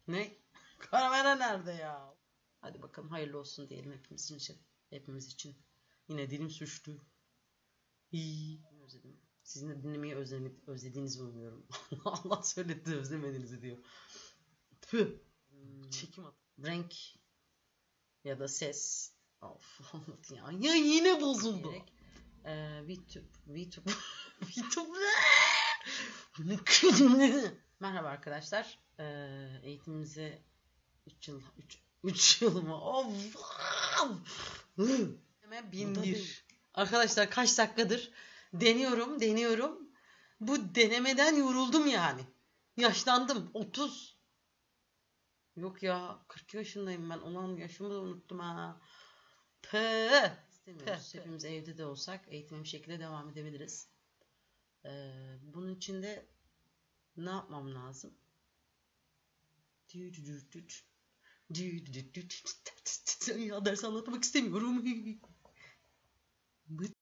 Ne? Karamela nerede ya? Hadi bakalım hayırlı olsun diyelim hepimiz için. Hepimiz için. Yine dilim sürçtü. İyi. Özledim. Sizin de dinlemeyi özlediğinizi umuyorum. Allah söyledi özlemediğinizi diyor. Tüh. Çekim at. Renk ya da ses. Of ya. Ya yine bozuldu. VTube. Merhaba arkadaşlar. Eğitimimize 3 yıl mı? Of. Hemen bindir. Arkadaşlar kaç dakikadır deniyorum. Bu denemeden yoruldum yani. Yaşlandım. 30. Yok ya 40 yaşındayım ben. Ulan yaşımı da unuttum ha. İstemiyoruz. Hepimiz evde de olsak eğitime bir şekilde devam edebiliriz. Bunun için de ne yapmam lazım? Ya ders anlatmak istemiyorum.